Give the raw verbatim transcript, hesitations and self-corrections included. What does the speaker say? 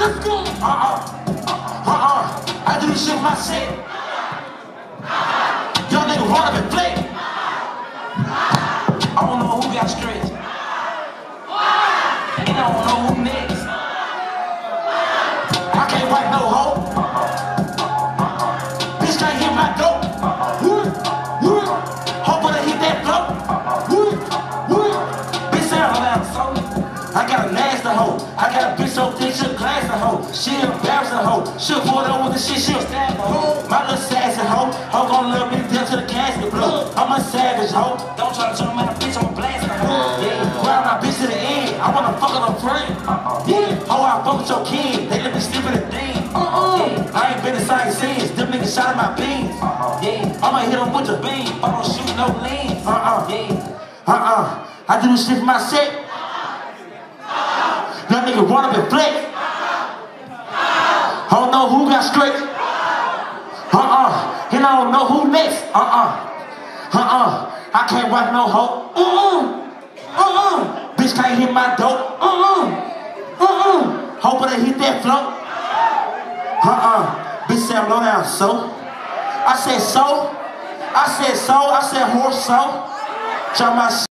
Let's go. Uh-uh. Uh-uh. I do this shit with my shit. Young nigga run up and play. I don't know who got straight. And I don't know who next. I can't wipe no hoe. Bitch can't hit my dope. Hope when I hit that flow. Bitch say I'm out so. I got a nasty hoe. I got a bitch so thick she'll glass the hoe. She embarrass the hoe. She'll pull it over the shit, she'll stab the hoe. My little sassy hoe. Hoe gon' love me to death till the casket blow. I'm a savage hoe. Don't try to turn my bitch, I'm a blast the hoe. Yeah, grind my bitch to the end. I wanna fuck on a friend. Yeah, hoe I fuck with your kid. They let me sleep in the thing. Yeah, I ain't been inside since. Them niggas shot at my beans. Yeah, I'ma hit them with the beam. I don't shoot no leans. Uh-uh. Yeah. Uh-uh. I do this shit for my set. That nigga run up and flex. I don't know who got straight. Uh-uh. And I don't know who next. Uh-uh. Uh-uh. I can't wipe no hoe. Uh-uh. Uh-uh. Bitch can't hit my dope. Uh-uh. Uh-uh. Hope I hit that flow. Uh-uh. Bitch say I'm low down, so. I said so. I said so. I said horse so. Try my